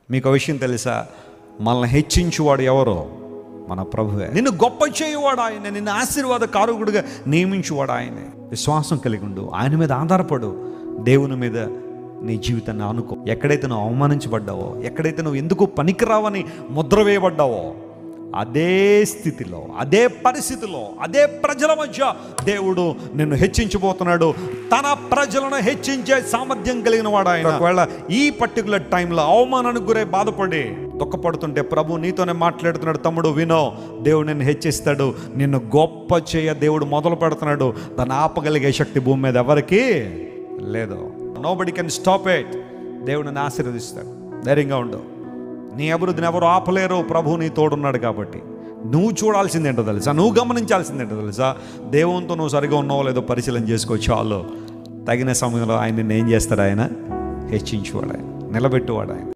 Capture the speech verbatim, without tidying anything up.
మీకు విషయం తెలుసా, మనల్ని హెచ్చించువాడు ఎవరో? మన ప్రభువే. నిన్ను గొప్ప చేయువాడు ఆయన, నిన్ను ఆశీర్వాద కారకుడిగా నియమించువాడు ఆయనే. విశ్వాసం కలిగి ఉండు, ఆయన మీద ఆధారపడు, దేవుని మీద నీ జీవితాన్ని ఆనుకో. ఎక్కడైతే నువ్వు అవమానించబడ్డావో, ఎక్కడైతే నువ్వు ఎందుకు పనికిరావని ముద్ర వేయబడ్డావో, అదే స్థితిలో, అదే పరిస్థితిలో, అదే ప్రజల మధ్య దేవుడు నిన్ను హెచ్చించబోతున్నాడు. తన ప్రజలను హెచ్చించే సామర్థ్యం కలిగిన వాడు ఆయన. ఒకవేళ ఈ పర్టికులర్ టైంలో అవమానానికి గురై బాధపడి దుఃఖపడుతుంటే ప్రభు నీతోనే మాట్లాడుతున్నాడు, తమ్ముడు వినో, దేవుడు నిన్ను హెచ్చిస్తాడు, నిన్ను గొప్ప చేయ దేవుడు మొదలు పెడుతున్నాడు. దాన్ని ఆపగలిగే శక్తి భూమి మీద ఎవరికి లేదు. Nobody can stop it. దేవుడు నిన్ను ఆశీర్వదిస్తాడు. ధైర్యంగా ఉండు. నీ అభివృద్ధిని ఎవరు ఆపలేరు. ప్రభువు నీ తోడున్నాడు కాబట్టి నువ్వు చూడాల్సిందేంటో తెలుసా, నువ్వు గమనించాల్సిందేంటో తెలుసా, దేవునితో నువ్వు సరిగా ఉన్నావో లేదో పరిశీలన చేసుకో. చాలు. తగిన సమయంలో ఆయన నిన్ను ఏం చేస్తాడు? ఆయన హెచ్చించువాడు, ఆయన నిలబెట్టువాడు ఆయన.